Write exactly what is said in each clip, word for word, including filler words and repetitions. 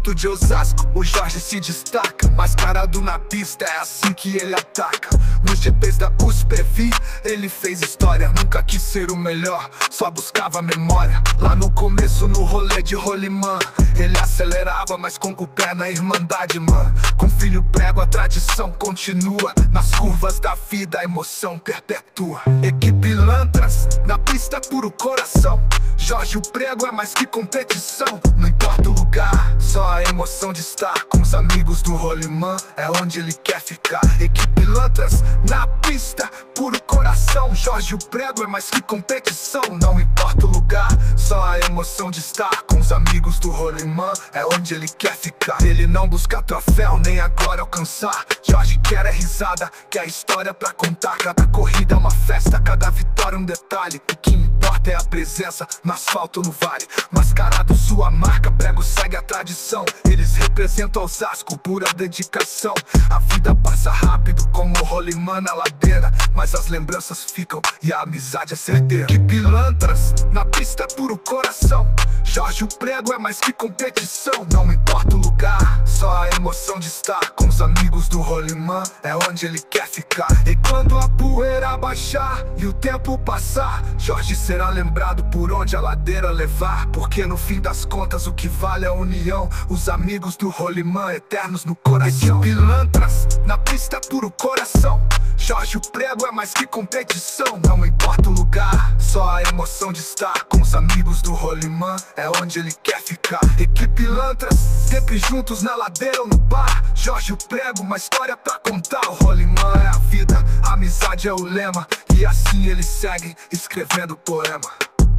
Garoto de Osasco, o Jorge se destaca, mascarado na pista, é assim que ele ataca. Nos G Ps da U S P vi, ele fez história, nunca quis ser o melhor, só buscava memória. Lá no começo, no rolê de rolimã, ele acelerava, mas com o pé na irmandade, mano. Com filho prego, a tradição continua, nas curvas da vida a emoção perpetua. Equipe Lantras, na pista puro coração. Jorge o Prego é mais que competição, não importa o lugar, só a emoção de estar com os amigos do rolimã, é onde ele quer ficar. Equipe Lantras, na pista, puro coração. Jorge o Prego é mais que competição, não importa o lugar, só a emoção de estar com os amigos do rolimã, é onde ele quer ficar. Ele não busca troféu, nem agora alcançar. Jorge quer é risada, quer história pra contar. Cada corrida é uma festa, cada vitória um detalhe. O que importa é a presença no asfalto no vale. Mascarado sua marca, Prego segue a tradição. Eles representam Osasco, pura dedicação. A vida passa rápido como o rolimã na ladeira, mas as lembranças ficam e a amizade é certeira. Equipe Lantras, na pista puro coração. Jorge o Prego é mais que competição, não importa o lugar, só a emoção de estar com os amigos do rolimã, é onde ele quer ficar. E quando a poeira baixar e o tempo passar, Jorge será lembrado por onde a ladeira levar, porque no fim das contas o que vale é a união, os amigos do rolimã eternos no coração. Equipe Lantras, na pista puro coração. Jorge o Prego é mais que competição, não importa o lugar, só a emoção de estar com os amigos do rolimã, é onde ele quer ficar. Equipe Lantras, sempre juntos na ladeira ou no bar. Jorge o Prego, uma história pra contar. O rolimã é a vida, a amizade é o lema, e assim eles seguem escrevendo poema.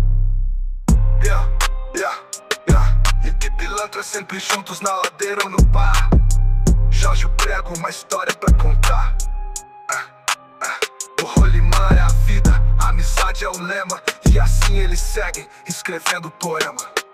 Yeah, yeah, yeah. Equipe Lantras, sempre juntos na ladeira ou no bar. Jorge o Prego, uma história pra contar. O rolimã é a vida, a amizade é o lema, e assim eles seguem escrevendo poema.